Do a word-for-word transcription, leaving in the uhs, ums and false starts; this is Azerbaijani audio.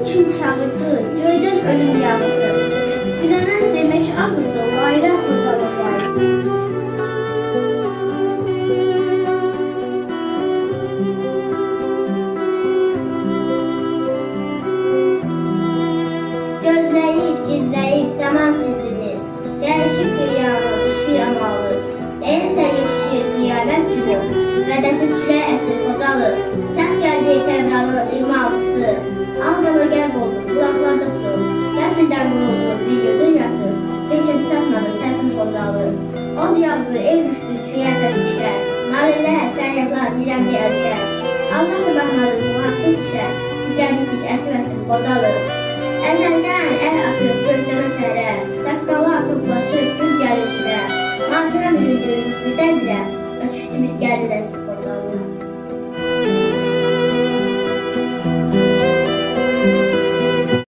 kim çağırdı, göydən ölüm yağırdı. Dilənən demək ağırdı, layla xocalı var. Gözləyib, gizləyib zaman sincini, dəyişib dünyanın ışığı amalı. Nəyəsə yetişir qiyamət günü, vədəsiz külək əsir Xocalı. Sərt gəldi fevralın iyirmi altısı, Anqalı qərb oldu, qulaqlarda su. Qəfildən quruldu bir yurdun yası, bir kəsi satmadı səsin Xocalı. Od yağdı, ev düşdü küyə təşkişə, narilər, fəryadlar dirəndi əlşər. Allah da baxmadı bu haqsız işə, titrədik biz əsir-əsir Xocalı. Əzəldən əl atıb gözdəmə şəhərə, saqqallar toplaşıb güz gəlir işirə. Martıra büründü, birdən-birə, ötüşdü bir gəldi rəsib Xocalı.